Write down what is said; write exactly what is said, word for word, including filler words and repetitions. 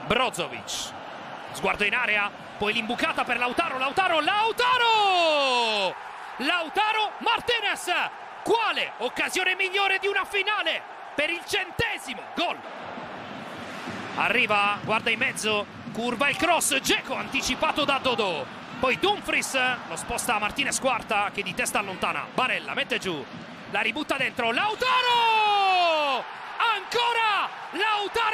Brozovic, sguardo in area, poi l'imbucata per Lautaro, Lautaro, Lautaro! Lautaro Martinez! Quale occasione migliore di una finale per il centesimo gol? Arriva, guarda in mezzo, curva il cross, Dzeko anticipato da Dodò. Poi Dumfries lo sposta a Martinez quarta che di testa allontana. Barella mette giù, la ributta dentro, Lautaro! Ancora Lautaro